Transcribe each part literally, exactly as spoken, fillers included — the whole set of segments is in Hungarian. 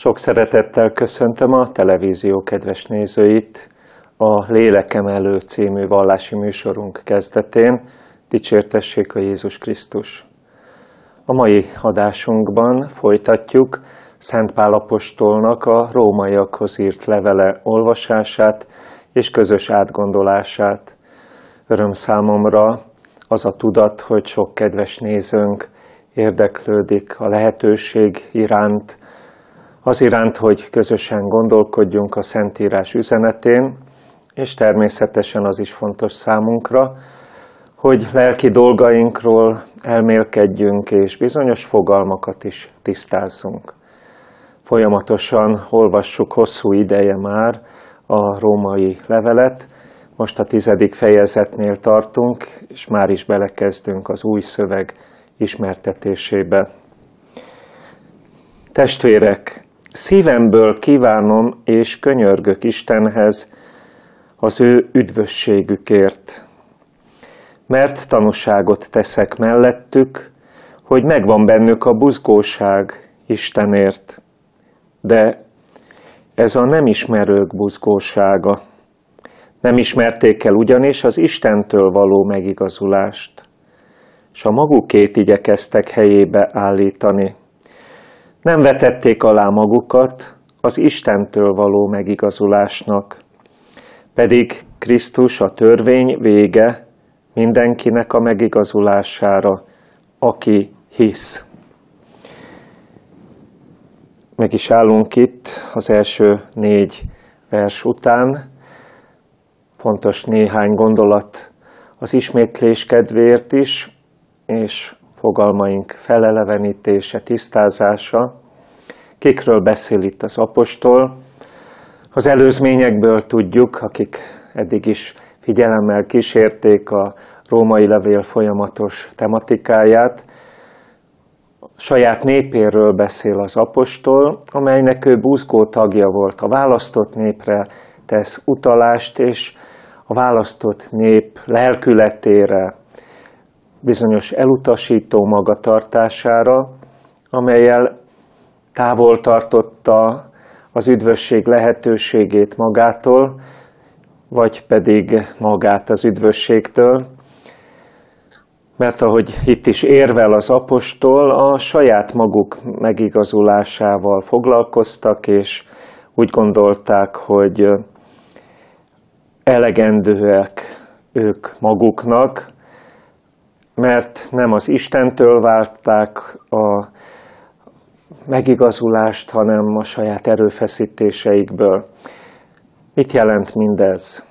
Sok szeretettel köszöntöm a televízió kedves nézőit a Lélekemelő című vallási műsorunk kezdetén. Dicsértessék a Jézus Krisztus! A mai adásunkban folytatjuk Szent Pál apostolnak a rómaiakhoz írt levele olvasását és közös átgondolását. Öröm számomra az a tudat, hogy sok kedves nézőnk érdeklődik a lehetőség iránt, az iránt, hogy közösen gondolkodjunk a Szentírás üzenetén, és természetesen az is fontos számunkra, hogy lelki dolgainkról elmélkedjünk, és bizonyos fogalmakat is tisztázzunk. Folyamatosan olvassuk hosszú ideje már a római levelet, most a tizedik fejezetnél tartunk, és már is belekezdünk az új szöveg ismertetésébe. Testvérek, szívemből kívánom és könyörgök Istenhez az ő üdvösségükért, mert tanúságot teszek mellettük, hogy megvan bennük a buzgóság Istenért, de ez a nem ismerők buzgósága. Nem ismerték el ugyanis az Istentől való megigazulást, s a magukét igyekeztek helyébe állítani. Nem vetették alá magukat az Istentől való megigazulásnak, pedig Krisztus a törvény vége mindenkinek a megigazulására, aki hisz. Meg is állunk itt az első négy vers után. Fontos néhány gondolat az ismétlés kedvéért is, és fogalmaink felelevenítése, tisztázása. Kikről beszél itt az apostol? Az előzményekből tudjuk, akik eddig is figyelemmel kísérték a római levél folyamatos tematikáját. Saját népéről beszél az apostol, amelynek ő buzgó tagja volt. A választott népre tesz utalást, és a választott nép lelkületére, bizonyos elutasító magatartására, amellyel távol tartotta az üdvösség lehetőségét magától, vagy pedig magát az üdvösségtől. Mert ahogy itt is érvel az apostol, a saját maguk megigazulásával foglalkoztak, és úgy gondolták, hogy elegendőek ők maguknak, mert nem az Istentől várták a megigazulást, hanem a saját erőfeszítéseikből. Mit jelent mindez?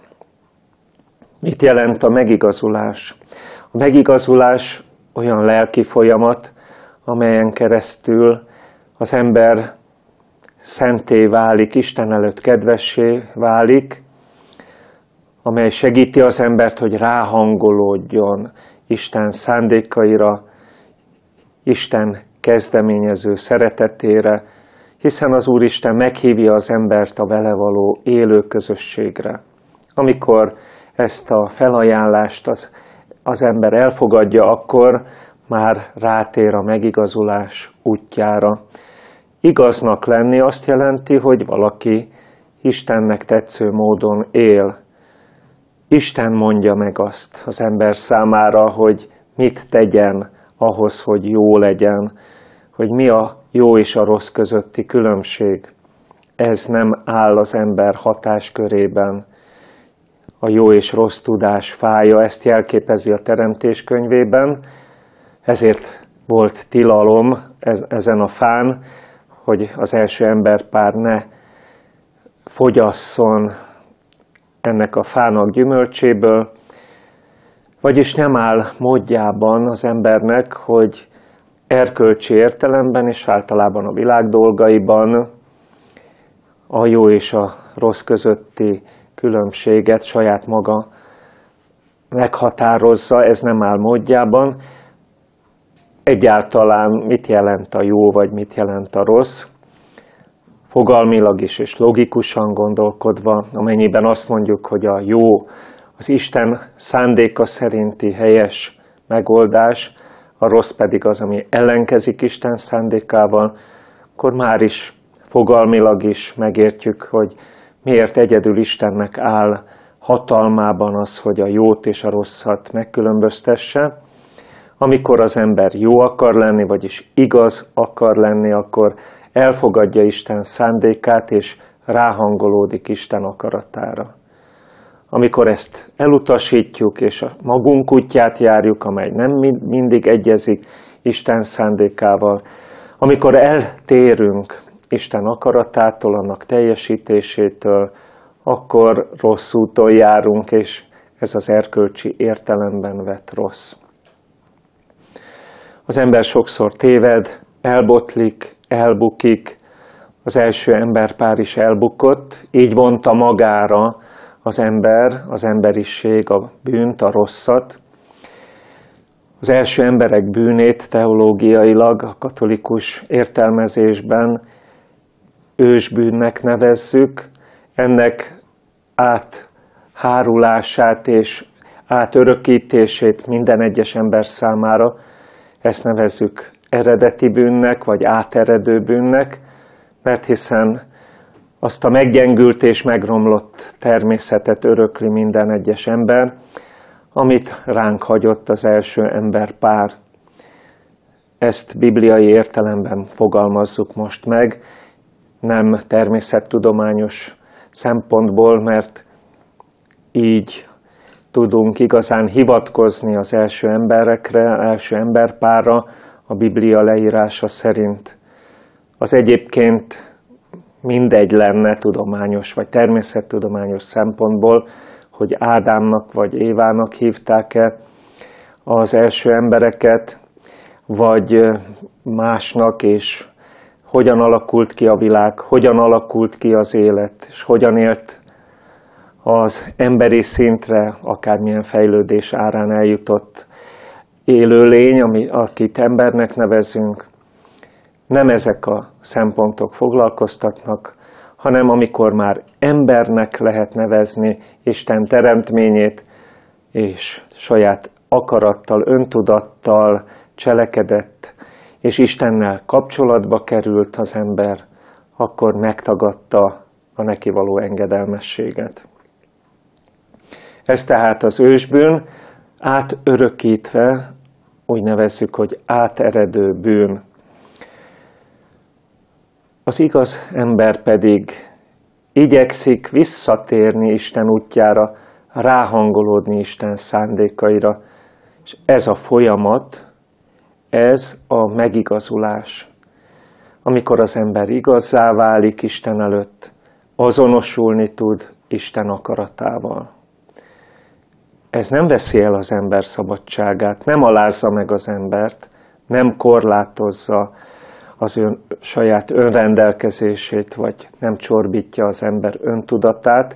Mit jelent a megigazulás? A megigazulás olyan lelki folyamat, amelyen keresztül az ember szenté válik, Isten előtt kedvessé válik, amely segíti az embert, hogy ráhangolódjon Isten szándékaira, Isten kezdeményező szeretetére, hiszen az Úristen meghívja az embert a vele való élő közösségre. Amikor ezt a felajánlást az, az ember elfogadja, akkor már rátér a megigazulás útjára. Igaznak lenni azt jelenti, hogy valaki Istennek tetsző módon él. Isten mondja meg azt az ember számára, hogy mit tegyen ahhoz, hogy jó legyen, hogy mi a jó és a rossz közötti különbség. Ez nem áll az ember hatáskörében. A jó és rossz tudás fája, ezt jelképezi a Teremtés könyvében, ezért volt tilalom ezen a fán, hogy az első emberpár ne fogyasszon ennek a fának gyümölcséből, vagyis nem áll módjában az embernek, hogy erkölcsi értelemben és általában a világ dolgaiban a jó és a rossz közötti különbséget saját maga meghatározza, ez nem áll módjában. Egyáltalán mit jelent a jó, vagy mit jelent a rossz? Fogalmilag is és logikusan gondolkodva, amennyiben azt mondjuk, hogy a jó az Isten szándéka szerinti helyes megoldás, a rossz pedig az, ami ellenkezik Isten szándékával, akkor már is fogalmilag is megértjük, hogy miért egyedül Istennek áll hatalmában az, hogy a jót és a rosszat megkülönböztesse. Amikor az ember jó akar lenni, vagyis igaz akar lenni, akkor elfogadja Isten szándékát, és ráhangolódik Isten akaratára. Amikor ezt elutasítjuk, és a magunk útját járjuk, amely nem mindig egyezik Isten szándékával, amikor eltérünk Isten akaratától, annak teljesítésétől, akkor rossz úton járunk, és ez az erkölcsi értelemben vett rossz. Az ember sokszor téved, elbotlik, elbukik, az első emberpár is elbukott, így vonta magára az ember, az emberiség a bűnt, a rosszat. Az első emberek bűnét teológiailag a katolikus értelmezésben ősbűnnek nevezzük, ennek áthárulását és átörökítését minden egyes ember számára, ezt nevezzük eredeti bűnnek, vagy áteredő bűnnek, mert hiszen azt a meggyengült és megromlott természetet örökli minden egyes ember, amit ránk hagyott az első emberpár. Ezt bibliai értelemben fogalmazzuk most meg, nem természettudományos szempontból, mert így tudunk igazán hivatkozni az első emberekre, első emberpárra, a Biblia leírása szerint. Az egyébként mindegy lenne tudományos vagy természettudományos szempontból, hogy Ádámnak vagy Évának hívták-e az első embereket, vagy másnak, és hogyan alakult ki a világ, hogyan alakult ki az élet, és hogyan élt az emberi szintre, akármilyen fejlődés árán eljutott élőlény, ami, akit embernek nevezünk. Nem ezek a szempontok foglalkoztatnak, hanem amikor már embernek lehet nevezni Isten teremtményét, és saját akarattal, öntudattal cselekedett, és Istennel kapcsolatba került az ember, akkor megtagadta a neki való engedelmességet. Ez tehát az ősbűn, átörökítve, úgy nevezzük, hogy áteredő bűn. Az igaz ember pedig igyekszik visszatérni Isten útjára, ráhangolódni Isten szándékaira, és ez a folyamat, ez a megigazulás. Amikor az ember igazzá válik Isten előtt, azonosulni tud Isten akaratával. Ez nem veszi el az ember szabadságát, nem alázza meg az embert, nem korlátozza az ön, saját önrendelkezését, vagy nem csorbítja az ember öntudatát.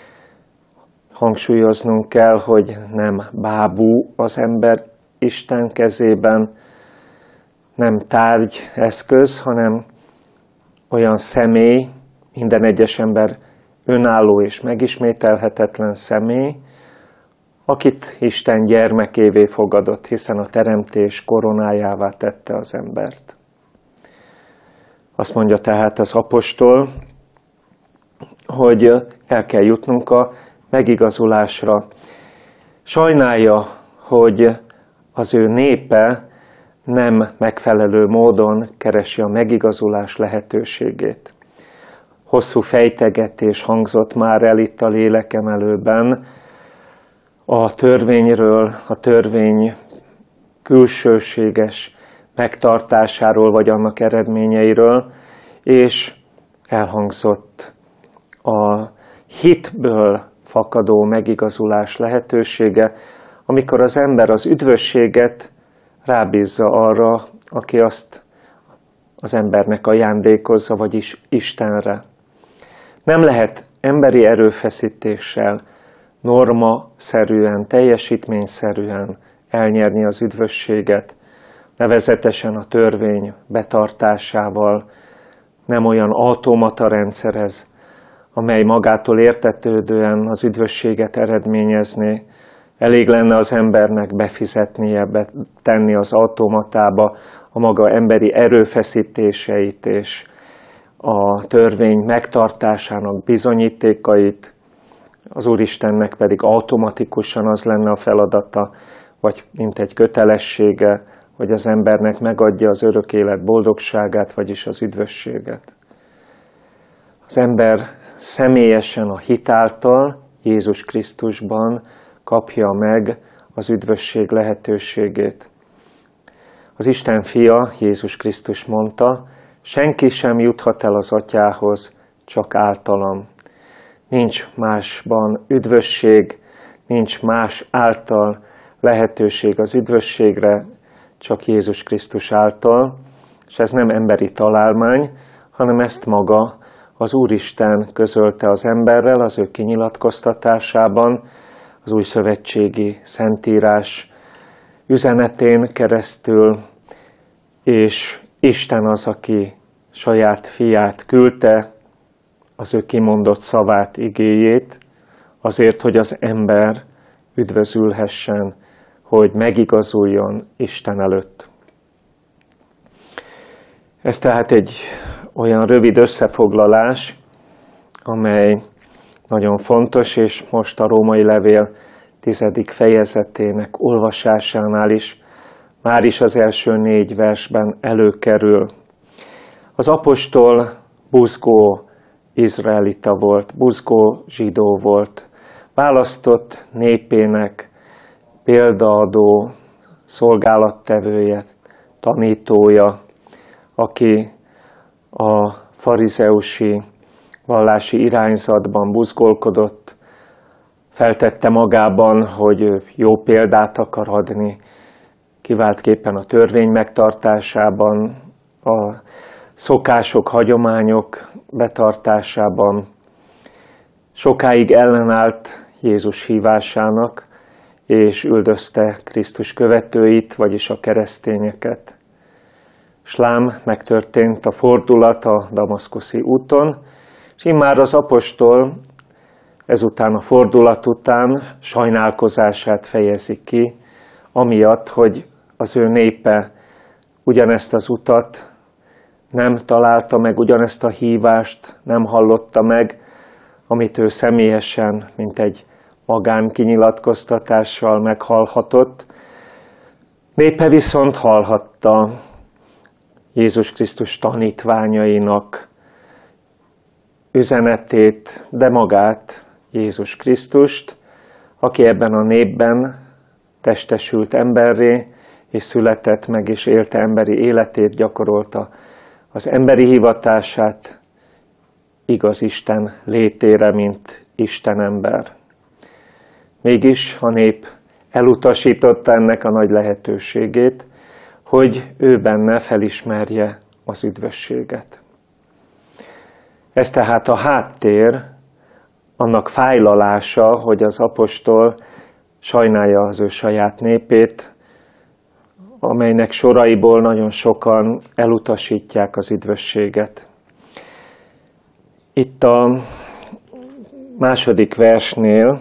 Hangsúlyoznunk kell, hogy nem bábú az ember Isten kezében, nem tárgy, eszköz, hanem olyan személy, minden egyes ember önálló és megismételhetetlen személy, akit Isten gyermekévé fogadott, hiszen a teremtés koronájává tette az embert. Azt mondja tehát az apostol, hogy el kell jutnunk a megigazulásra. Sajnálja, hogy az ő népe nem megfelelő módon keresi a megigazulás lehetőségét. Hosszú fejtegetés hangzott már el itt a lélekemelőben a törvényről, a törvény külsőséges megtartásáról, vagy annak eredményeiről, és elhangzott a hitből fakadó megigazulás lehetősége, amikor az ember az üdvösséget rábízza arra, aki azt az embernek ajándékozza, vagyis Istenre. Nem lehet emberi erőfeszítéssel, normaszerűen, teljesítményszerűen elnyerni az üdvösséget, nevezetesen a törvény betartásával, nem olyan automata rendszer ez, amely magától értetődően az üdvösséget eredményezné. Elég lenne az embernek befizetnie, betenni az automatába a maga emberi erőfeszítéseit, és a törvény megtartásának bizonyítékait, az Úristennek pedig automatikusan az lenne a feladata, vagy mint egy kötelessége, hogy az embernek megadja az örök élet boldogságát, vagyis az üdvösséget. Az ember személyesen a hit által, Jézus Krisztusban kapja meg az üdvösség lehetőségét. Az Isten fia, Jézus Krisztus mondta, senki sem juthat el az Atyához, csak általam. Nincs másban üdvösség, nincs más által lehetőség az üdvösségre, csak Jézus Krisztus által, és ez nem emberi találmány, hanem ezt maga az Úristen közölte az emberrel az ő kinyilatkoztatásában, az új szövetségi szentírás üzenetén keresztül, és Isten az, aki saját fiát küldte, az ő kimondott szavát, igéjét, azért, hogy az ember üdvözülhessen, hogy megigazuljon Isten előtt. Ez tehát egy olyan rövid összefoglalás, amely nagyon fontos, és most a római levél tizedik fejezetének olvasásánál is már is az első négy versben előkerül. Az apostol buzgó izraelita volt, buzgó zsidó volt, választott népének példaadó, szolgálattevője, tanítója, aki a farizeusi vallási irányzatban buzgolkodott, feltette magában, hogy ő jó példát akar adni, kiváltképpen a törvény megtartásában, a szokások, hagyományok betartásában. Sokáig ellenállt Jézus hívásának, és üldözte Krisztus követőit, vagyis a keresztényeket. S lám megtörtént a fordulat a damaszkuszi úton, és immár az apostol ezután a fordulat után sajnálkozását fejezi ki, amiatt, hogy az ő népe ugyanezt az utat nem találta meg, ugyanezt a hívást nem hallotta meg, amit ő személyesen, mint egy magánkinyilatkoztatással meghallhatott. Népe viszont hallhatta Jézus Krisztus tanítványainak üzenetét, de magát, Jézus Krisztust, aki ebben a népben testesült emberré, és született meg, és élte emberi életét, gyakorolta az emberi hivatását igaz Isten létére, mint Isten ember. Mégis a nép elutasította ennek a nagy lehetőségét, hogy ő benne felismerje az üdvösséget. Ez tehát a háttér, annak fájlalása, hogy az apostol sajnálja az ő saját népét, amelynek soraiból nagyon sokan elutasítják az üdvösséget. Itt a második versnél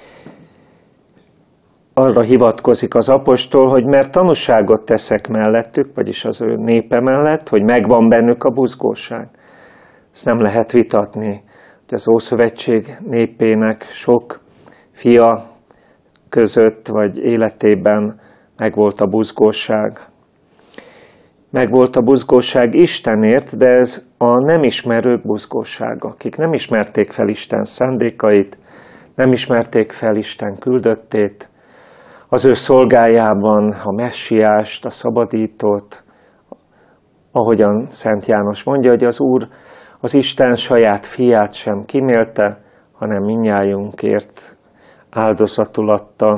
arra hivatkozik az apostol, hogy mert tanúságot teszek mellettük, vagyis az ő népe mellett, hogy megvan bennük a buzgóság. Ezt nem lehet vitatni, hogy az Ószövetség népének sok fia között, vagy életében megvolt a buzgóság. Megvolt a buzgóság Istenért, de ez a nem ismerők buzgósága, akik nem ismerték fel Isten szándékait, nem ismerték fel Isten küldöttét, az ő szolgájában a messiást, a szabadítót, ahogyan Szent János mondja, hogy az Úr az Isten saját fiát sem kímélte, hanem mindnyájunkért áldozatul adta.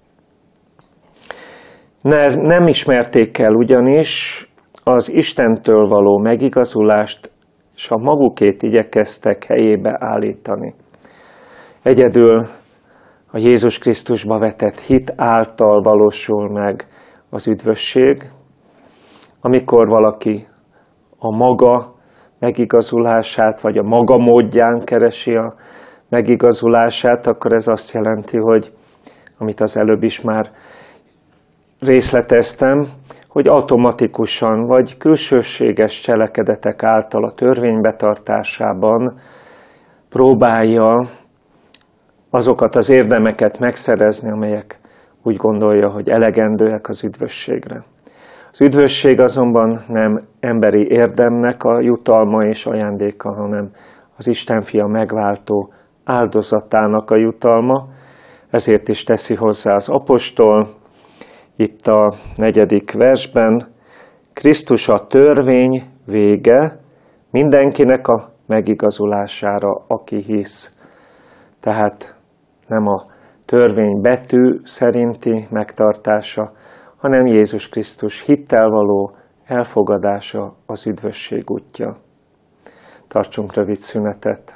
Ne, nem ismerték el ugyanis az Istentől való megigazulást, és a magukét igyekeztek helyébe állítani. Egyedül a Jézus Krisztusba vetett hit által valósul meg az üdvösség, amikor valaki a maga megigazulását, vagy a maga módján keresi a megigazulását, akkor ez azt jelenti, hogy, amit az előbb is már részleteztem, hogy automatikusan vagy külsőséges cselekedetek által a törvény betartásában próbálja azokat az érdemeket megszerezni, amelyek úgy gondolja, hogy elegendőek az üdvösségre. Az üdvösség azonban nem emberi érdemnek a jutalma és ajándéka, hanem az Isten fia megváltó áldozatának a jutalma, ezért is teszi hozzá az apostol, itt a negyedik versben, Krisztus a törvény vége mindenkinek a megigazulására, aki hisz. Tehát nem a törvény betű szerinti megtartása, hanem Jézus Krisztus hittel való elfogadása az üdvösség útja. Tartsunk rövid szünetet.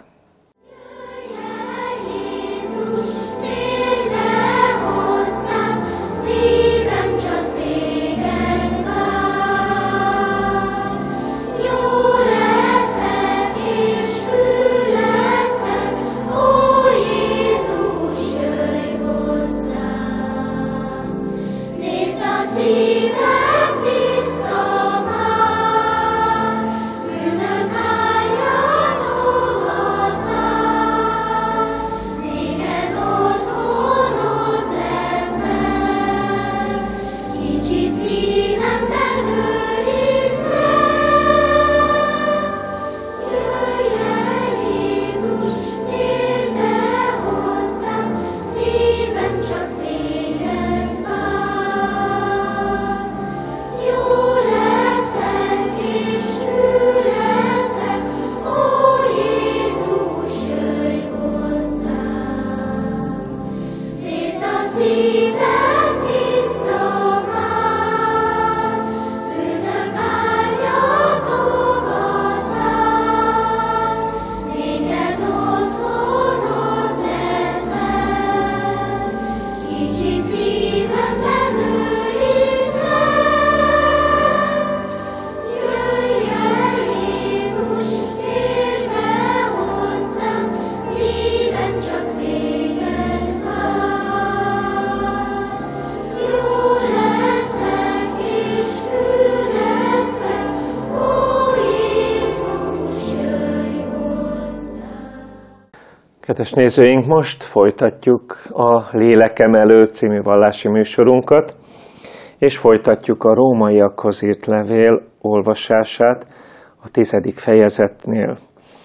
Kedves nézőink, most folytatjuk a Lélekemelő című vallási műsorunkat, és folytatjuk a Rómaiakhoz írt levél olvasását a tizedik fejezetnél.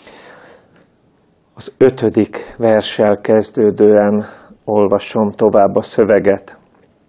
Az ötödik verssel kezdődően olvasom tovább a szöveget.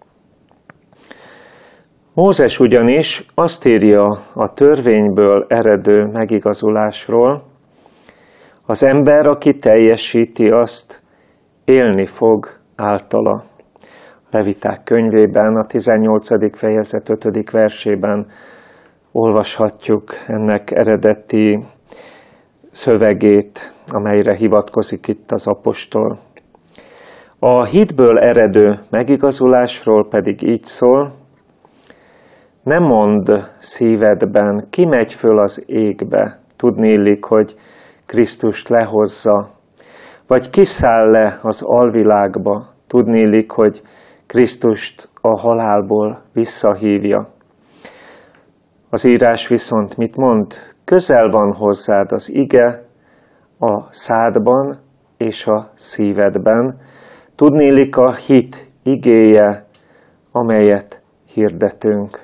Mózes ugyanis azt írja a törvényből eredő megigazulásról, az ember, aki teljesíti azt, élni fog általa. Leviták könyvében, a tizennyolcadik fejezet ötödik versében olvashatjuk ennek eredeti szövegét, amelyre hivatkozik itt az apostol. A hitből eredő megigazulásról pedig így szól, ne mondd szívedben, ki megy föl az égbe, tudniillik, hogy Krisztust lehozza, vagy kiszáll le az alvilágba, tudniillik, hogy Krisztust a halálból visszahívja. Az írás viszont mit mond? Közel van hozzád az ige a szádban és a szívedben, tudniillik a hit igéje, amelyet hirdetünk.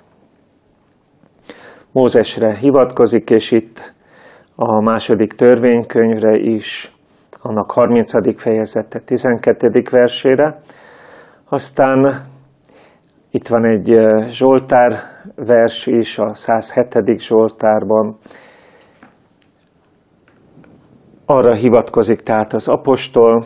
Mózesre hivatkozik, és itt a második törvénykönyvre is, annak harmincadik fejezete tizenkettedik versére. Aztán itt van egy Zsoltár vers is, a százhetedik Zsoltárban. Arra hivatkozik tehát az apostol,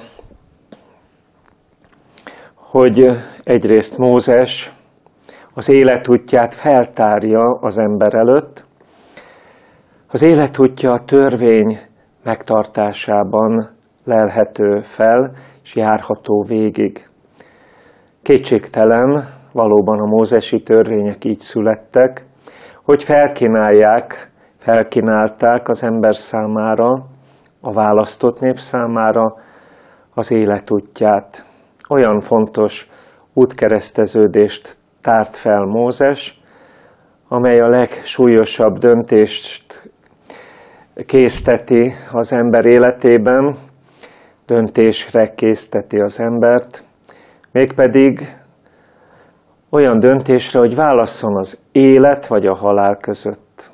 hogy egyrészt Mózes az életútját feltárja az ember előtt. Az életútja a törvény megtartásában lelhető fel, és járható végig. Kétségtelen, valóban a mózesi törvények így születtek, hogy felkínálják, felkínálták az ember számára, a választott nép számára az életútját. Olyan fontos útkereszteződést tárt fel Mózes, amely a legsúlyosabb döntést készteti az ember életében, döntésre készteti az embert, mégpedig olyan döntésre, hogy válasszon az élet vagy a halál között.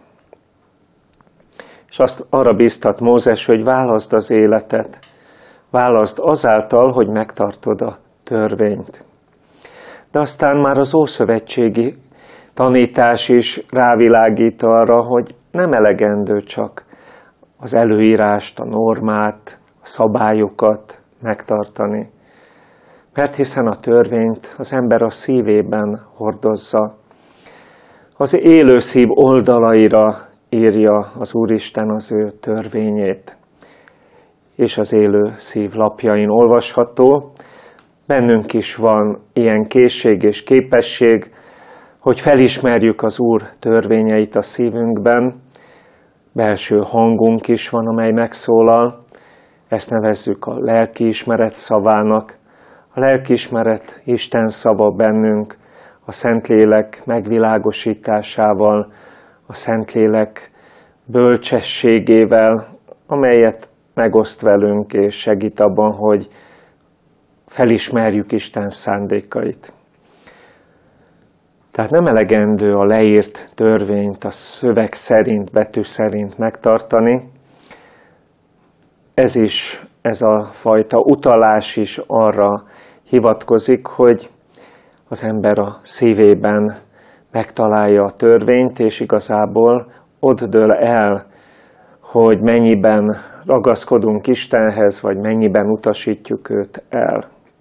És azt arra bíztat Mózes, hogy válaszd az életet, válaszd azáltal, hogy megtartod a törvényt. De aztán már az ószövetségi tanítás is rávilágít arra, hogy nem elegendő csak az előírást, a normát, a szabályokat megtartani. Mert hiszen a törvényt az ember a szívében hordozza. Az élő szív oldalaira írja az Úristen az ő törvényét. És az élő szív lapjain olvasható. Bennünk is van ilyen készség és képesség, hogy felismerjük az Úr törvényeit a szívünkben. Belső hangunk is van, amely megszólal. Ezt nevezzük a lelkiismeret szavának. A lelkiismeret Isten szava bennünk, a Szentlélek megvilágosításával, a Szentlélek bölcsességével, amelyet megoszt velünk és segít abban, hogy felismerjük Isten szándékait. Tehát nem elegendő a leírt törvényt a szöveg szerint, betű szerint megtartani. Ez is, ez a fajta utalás is arra hivatkozik, hogy az ember a szívében megtalálja a törvényt, és igazából ott dől el, hogy mennyiben ragaszkodunk Istenhez, vagy mennyiben utasítjuk őt el.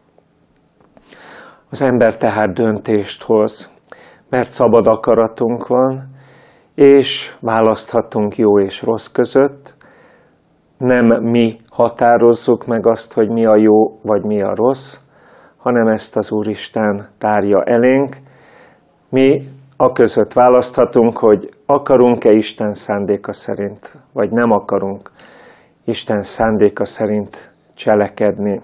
Az ember tehát döntést hoz, mert szabad akaratunk van, és választhatunk jó és rossz között. Nem mi határozzuk meg azt, hogy mi a jó, vagy mi a rossz, hanem ezt az Úristen tárja elénk. Mi aközött választhatunk, hogy akarunk-e Isten szándéka szerint, vagy nem akarunk Isten szándéka szerint cselekedni.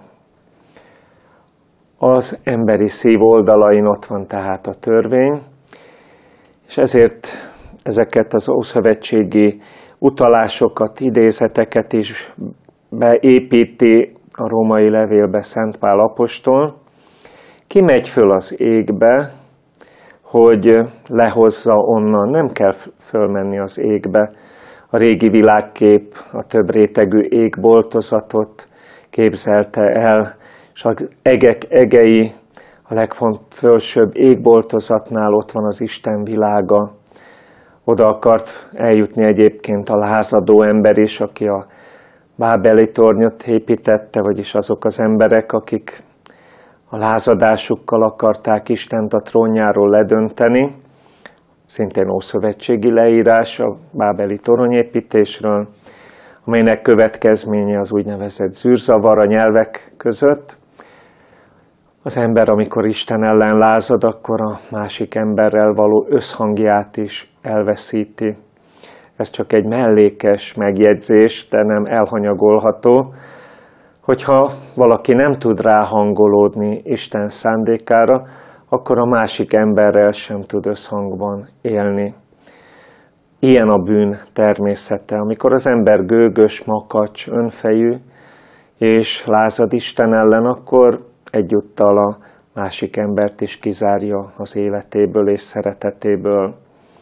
Az emberi szív oldalain ott van tehát a törvény, és ezért ezeket az ószövetségi utalásokat, idézeteket is beépíti a római levélbe Szent Pál apostol. Ki megy föl az égbe, hogy lehozza onnan, nem kell fölmenni az égbe. A régi világkép a több rétegű égboltozatot képzelte el, és az egek egei, a legfölsőbb égboltozatnál ott van az Isten világa. Oda akart eljutni egyébként a lázadó ember is, aki a bábeli tornyot építette, vagyis azok az emberek, akik a lázadásukkal akarták Istent a trónjáról ledönteni. Szintén ószövetségi leírás a bábeli toronyépítésről, amelynek következménye az úgynevezett zűrzavar a nyelvek között. Az ember, amikor Isten ellen lázad, akkor a másik emberrel való összhangját is elveszíti. Ez csak egy mellékes megjegyzés, de nem elhanyagolható, hogyha valaki nem tud ráhangolódni Isten szándékára, akkor a másik emberrel sem tud összhangban élni. Ilyen a bűn természete. Amikor az ember gőgös, makacs, önfejű és lázad Isten ellen, akkor egyúttal a másik embert is kizárja az életéből és szeretetéből.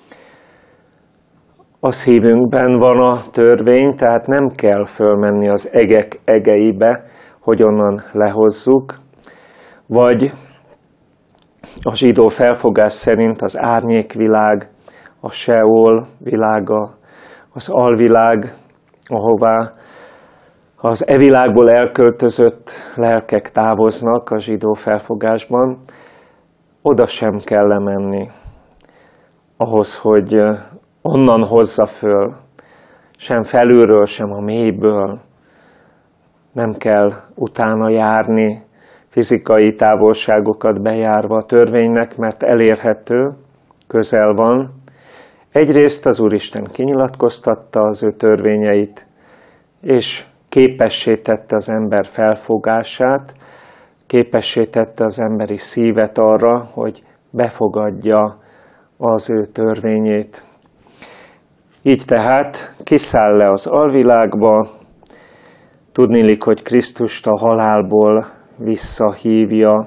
A szívünkben van a törvény, tehát nem kell fölmenni az egek egeibe, hogy onnan lehozzuk, vagy a zsidó felfogás szerint az árnyékvilág, a Seol világa, az alvilág, ahová az e világból elköltözött lelkek távoznak a zsidó felfogásban, oda sem kell lemenni ahhoz, hogy onnan hozza föl, sem felülről, sem a mélyből. Nem kell utána járni, fizikai távolságokat bejárva a törvénynek, mert elérhető, közel van. Egyrészt az Úristen kinyilatkoztatta az ő törvényeit, és képessé tette az ember felfogását, képessé tette az emberi szívet arra, hogy befogadja az ő törvényét. Így tehát kiszáll le az alvilágba, tudniillik, hogy Krisztust a halálból visszahívja.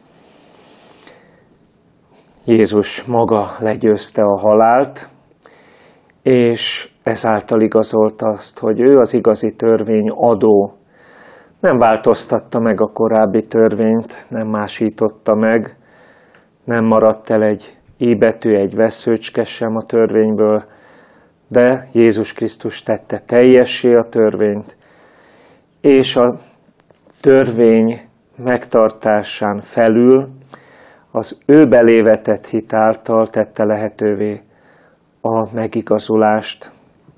Jézus maga legyőzte a halált, és ezáltal igazolta azt, hogy ő az igazi törvényadó. Nem változtatta meg a korábbi törvényt, nem másította meg, nem maradt el egy i betű, egy vesszőcske sem a törvényből, de Jézus Krisztus tette teljessé a törvényt, és a törvény megtartásán felül az ő belévetett hit által tette lehetővé a megigazulást.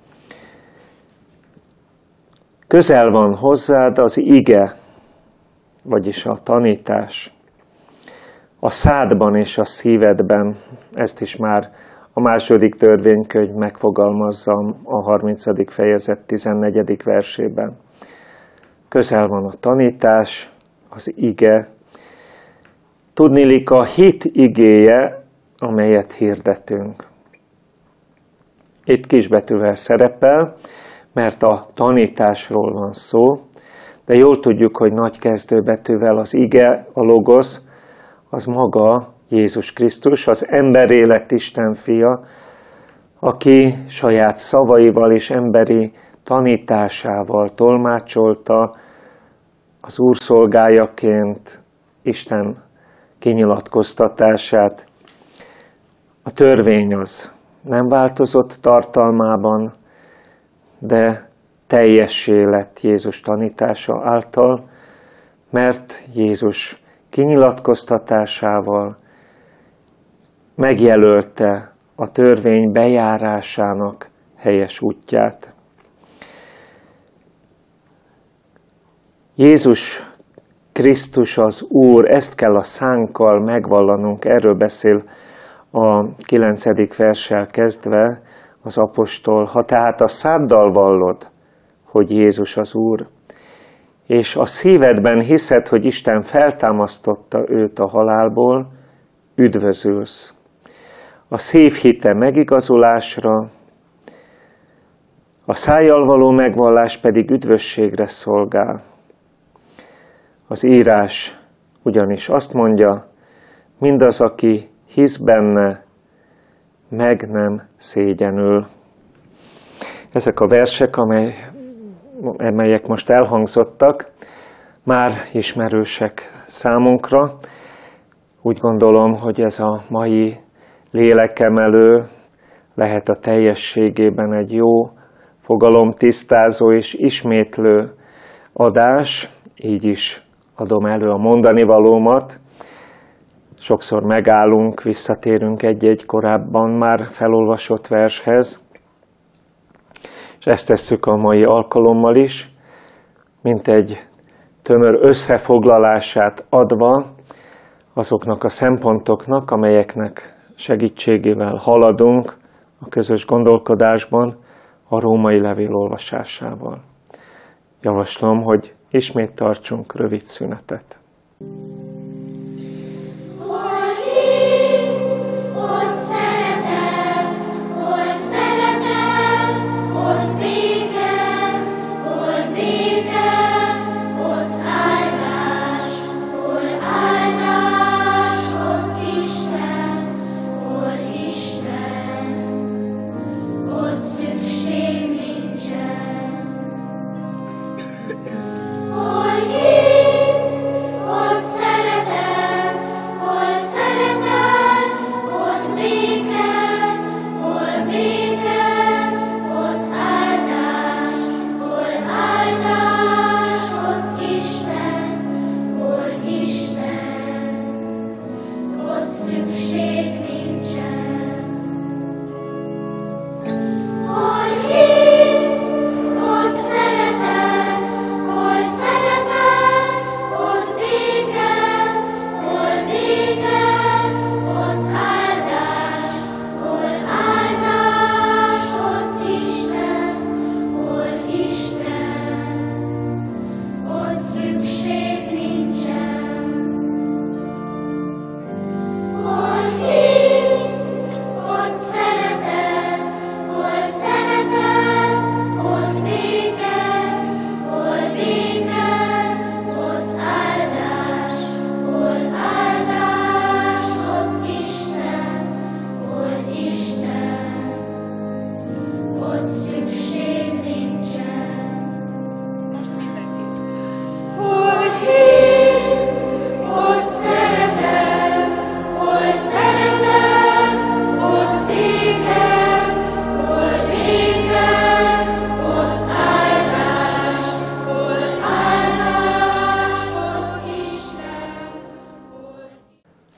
Közel van hozzád az ige, vagyis a tanítás, a szádban és a szívedben. Ezt is már a második törvénykönyv megfogalmazza a harmincadik fejezet tizennegyedik versében. Közel van a tanítás, az ige. Tudniillik a hit igéje, amelyet hirdetünk. Itt kisbetűvel szerepel, mert a tanításról van szó, de jól tudjuk, hogy nagy kezdőbetűvel az ige, a logosz, az maga Jézus Krisztus, az emberé lett Isten fia, aki saját szavaival és emberi tanításával tolmácsolta az Úr szolgájaként Isten kinyilatkoztatását. A törvény az nem változott tartalmában, de teljessé lett Jézus tanítása által, mert Jézus kinyilatkoztatásával megjelölte a törvény bejárásának helyes útját. Jézus Krisztus az Úr, ezt kell a szánkkal megvallanunk, erről beszél a kilencedik verssel kezdve az apostol. Ha tehát a száddal vallod, hogy Jézus az Úr, és a szívedben hiszed, hogy Isten feltámasztotta őt a halálból, üdvözülsz. A szív hite megigazulásra, a szájjal való megvallás pedig üdvösségre szolgál. Az írás ugyanis azt mondja, mindaz, aki hisz benne, meg nem szégyenül. Ezek a versek, amely, amelyek most elhangzottak, már ismerősek számunkra. Úgy gondolom, hogy ez a mai lélekemelő lehet a teljességében egy jó fogalomtisztázó és ismétlő adás, így is adom elő a mondani valómat. Sokszor megállunk, visszatérünk egy-egy korábban már felolvasott vershez, és ezt tesszük a mai alkalommal is, mint egy tömör összefoglalását adva azoknak a szempontoknak, amelyeknek segítségével haladunk a közös gondolkodásban a római levél olvasásával. Javaslom, hogy ismét tartsunk rövid szünetet. Hol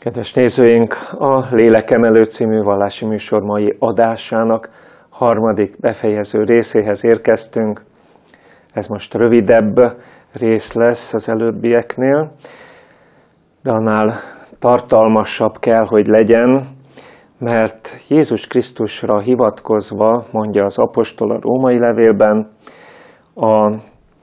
Kedves nézőink, a Lélekemelő című vallási műsor mai adásának harmadik befejező részéhez érkeztünk. Ez most rövidebb rész lesz az előbbieknél, de annál tartalmasabb kell, hogy legyen, mert Jézus Krisztusra hivatkozva mondja az apostol a római levélben, a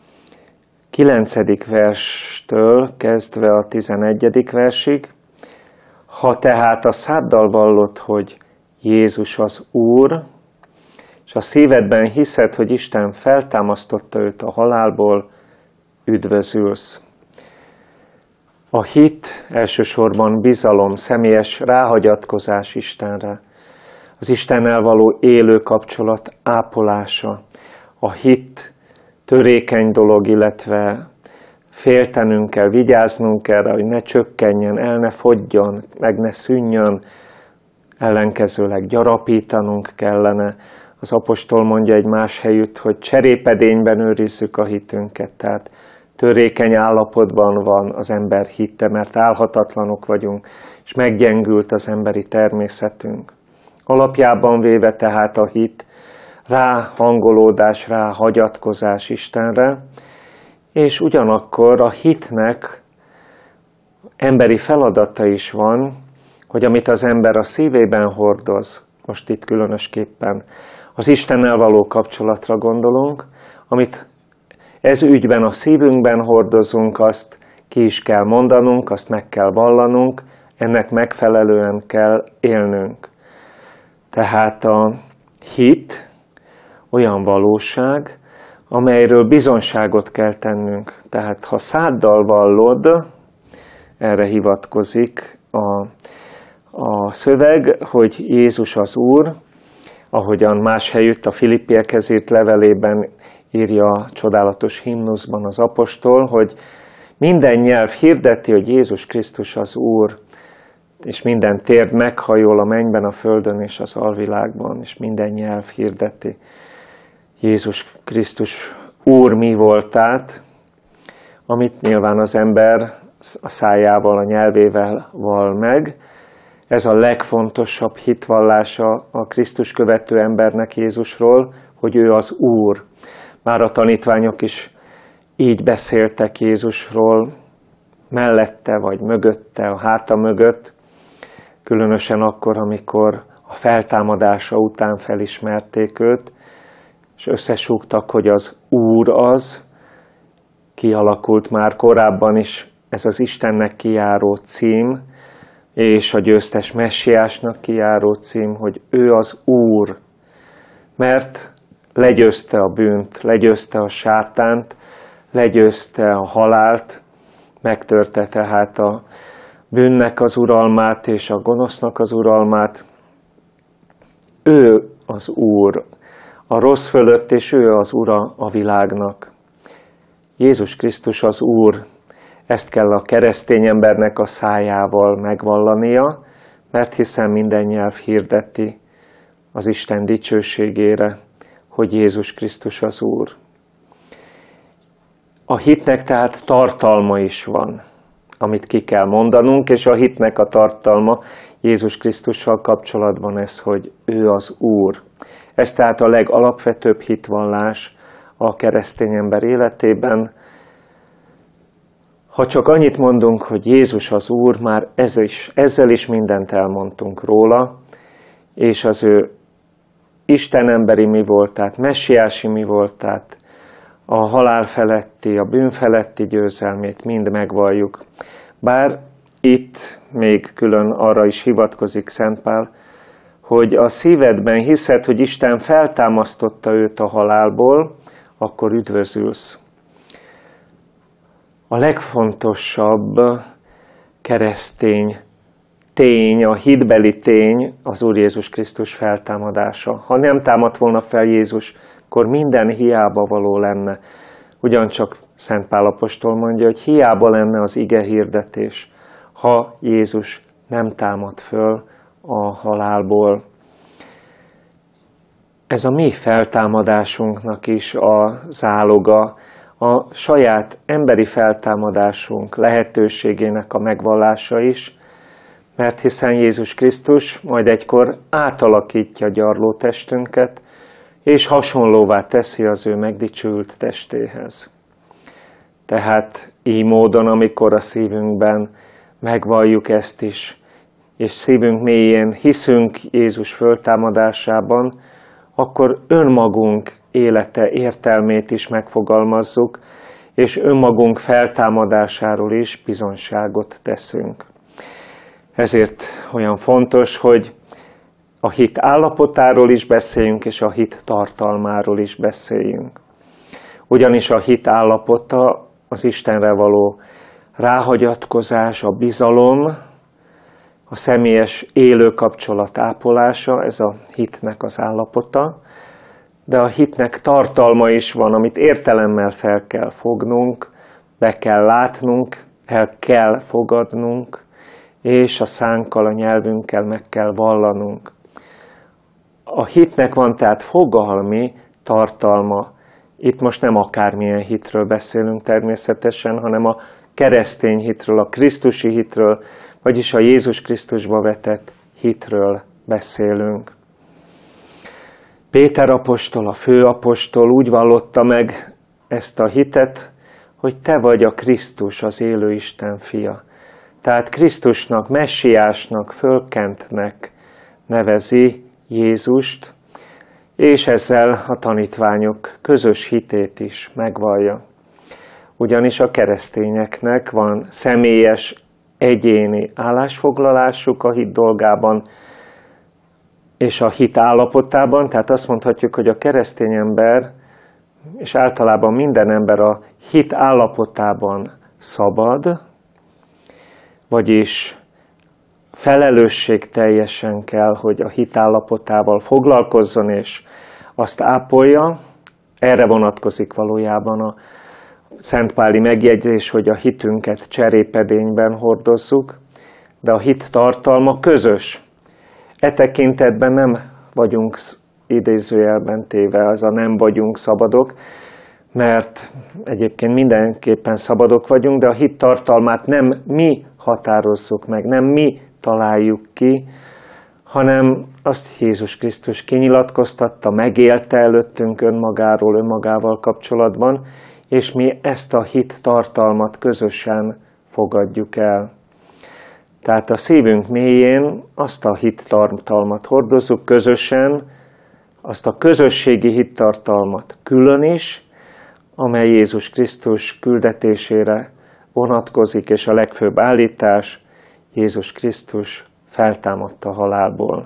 kilencedik verstől kezdve a tizenegyedik versig, ha tehát a száddal vallod, hogy Jézus az Úr, és a szívedben hiszed, hogy Isten feltámasztotta őt a halálból, üdvözülsz. A hit elsősorban bizalom, személyes ráhagyatkozás Istenre, az Istennel való élő kapcsolat ápolása, a hit törékeny dolog, illetve féltenünk kell, vigyáznunk kell, hogy ne csökkenjen, el ne fogyjon, meg ne szűnjön, ellenkezőleg gyarapítanunk kellene. Az apostol mondja egy más helyütt, hogy cserépedényben őrizzük a hitünket, tehát törékeny állapotban van az ember hitte, mert álhatatlanok vagyunk, és meggyengült az emberi természetünk. Alapjában véve tehát a hit ráhangolódás, ráhagyatkozás Istenre, és ugyanakkor a hitnek emberi feladata is van, hogy amit az ember a szívében hordoz, most itt különösképpen az Istennel való kapcsolatra gondolunk, amit ez ügyben a szívünkben hordozunk, azt ki is kell mondanunk, azt meg kell vallanunk, ennek megfelelően kell élnünk. Tehát a hit olyan valóság, amelyről bizonságot kell tennünk. Tehát ha száddal vallod, erre hivatkozik a, a szöveg, hogy Jézus az Úr, ahogyan más helyütt a Filippiekhez írt levelében írja a csodálatos himnuszban az apostol, hogy minden nyelv hirdeti, hogy Jézus Krisztus az Úr, és minden térd meghajol a mennyben, a földön és az alvilágban, és minden nyelv hirdeti Jézus Krisztus Úr mi voltát, amit nyilván az ember a szájával, a nyelvével val meg. Ez a legfontosabb hitvallása a Krisztus követő embernek Jézusról, hogy ő az Úr. Már a tanítványok is így beszéltek Jézusról, mellette vagy mögötte, a háta mögött, különösen akkor, amikor a feltámadása után felismerték őt, és összesúgtak, hogy az Úr az, kialakult már korábban is ez az Istennek kijáró cím, és a győztes messiásnak kijáró cím, hogy ő az Úr, mert legyőzte a bűnt, legyőzte a sátánt, legyőzte a halált, megtörte tehát a bűnnek az uralmát és a gonosznak az uralmát. Ő az Úr a rossz fölött, és ő az Ura a világnak. Jézus Krisztus az Úr, ezt kell a keresztény embernek a szájával megvallania, mert hiszen minden nyelv hirdeti az Isten dicsőségére, hogy Jézus Krisztus az Úr. A hitnek tehát tartalma is van, amit ki kell mondanunk, és a hitnek a tartalma Jézus Krisztussal kapcsolatban ez, hogy ő az Úr. Ez tehát a legalapvetőbb hitvallás a keresztény ember életében. Ha csak annyit mondunk, hogy Jézus az Úr, már ez is, ezzel is mindent elmondtunk róla, és az ő Isten emberi mi voltát, messiási mi voltát, a halál feletti, a bűn feletti győzelmét mind megvalljuk. Bár itt még külön arra is hivatkozik Szent Pál, hogy a szívedben hiszed, hogy Isten feltámasztotta őt a halálból, akkor üdvözülsz. A legfontosabb keresztény tény, a hitbeli tény az Úr Jézus Krisztus feltámadása. Ha nem támadt volna fel Jézus, akkor minden hiába való lenne. Ugyancsak Szent Pál apostol mondja, hogy hiába lenne az ige hirdetés, ha Jézus nem támad föl a halálból. Ez a mi feltámadásunknak is a záloga, a saját emberi feltámadásunk lehetőségének a megvallása is, mert hiszen Jézus Krisztus majd egykor átalakítja gyarlótestünket, és hasonlóvá teszi az ő megdicsőült testéhez. Tehát így módon, amikor a szívünkben megvalljuk ezt is, és szívünk mélyén hiszünk Jézus föltámadásában, akkor önmagunk élete értelmét is megfogalmazzuk, és önmagunk feltámadásáról is bizonyságot teszünk. Ezért olyan fontos, hogy a hit állapotáról is beszéljünk, és a hit tartalmáról is beszéljünk. Ugyanis a hit állapota az Istenre való ráhagyatkozás, a bizalom, a személyes élő kapcsolat ápolása, ez a hitnek az állapota, de a hitnek tartalma is van, amit értelemmel fel kell fognunk, be kell látnunk, el kell fogadnunk, és a szánkkal, a nyelvünkkel meg kell vallanunk. A hitnek van tehát fogalmi tartalma. Itt most nem akármilyen hitről beszélünk természetesen, hanem a keresztény hitről, a krisztusi hitről, vagyis a Jézus Krisztusba vetett hitről beszélünk. Péter apostol, a főapostol úgy vallotta meg ezt a hitet, hogy te vagy a Krisztus, az élő Isten fia. Tehát Krisztusnak, messiásnak, fölkentnek nevezi Jézust, és ezzel a tanítványok közös hitét is megvallja. Ugyanis a keresztényeknek van személyes, egyéni állásfoglalásuk a hit dolgában, és a hit állapotában, tehát azt mondhatjuk, hogy a keresztény ember, és általában minden ember a hit állapotában szabad, vagyis felelősségteljesen kell, hogy a hit állapotával foglalkozzon és azt ápolja. Erre vonatkozik valójában a szentpáli megjegyzés, hogy a hitünket cserépedényben hordozzuk, de a hit tartalma közös. E tekintetben nem vagyunk idézőjelben téve, az a nem vagyunk szabadok, mert egyébként mindenképpen szabadok vagyunk, de a hit tartalmát nem mi határozzuk meg, nem mi találjuk ki, hanem azt Jézus Krisztus kinyilatkoztatta, megélte előttünk önmagáról, önmagával kapcsolatban, és mi ezt a hit tartalmat közösen fogadjuk el. Tehát a szívünk mélyén azt a hittartalmat hordozzuk közösen, azt a közösségi hittartalmat külön is, amely Jézus Krisztus küldetésére vonatkozik, és a legfőbb állítás, Jézus Krisztus feltámadta a halálból.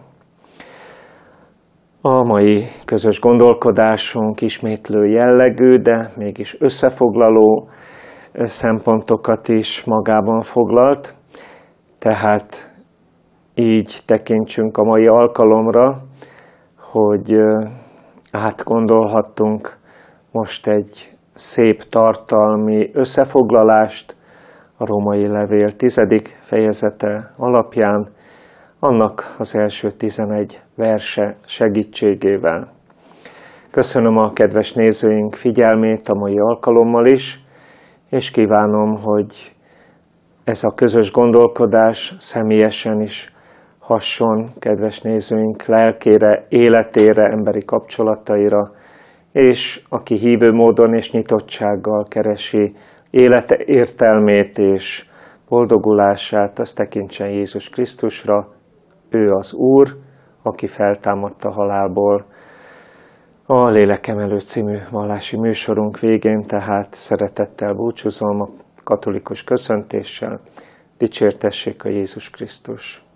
A mai közös gondolkodásunk ismétlő jellegű, de mégis összefoglaló szempontokat is magában foglalt. Tehát így tekintsünk a mai alkalomra, hogy átgondolhattunk most egy szép tartalmi összefoglalást a római levél tizedik fejezete alapján, annak az első tizenegy verse segítségével. Köszönöm a kedves nézőink figyelmét a mai alkalommal is, és kívánom, hogy ez a közös gondolkodás személyesen is hasson kedves nézőink lelkére, életére, emberi kapcsolataira, és aki hívő módon és nyitottsággal keresi élete értelmét és boldogulását, azt tekintsen Jézus Krisztusra. Ő az Úr, aki feltámadta halálból. A Lélekemelő című vallási műsorunk végén tehát szeretettel búcsúzom a katolikus köszöntéssel. Dicsértessék a Jézus Krisztus!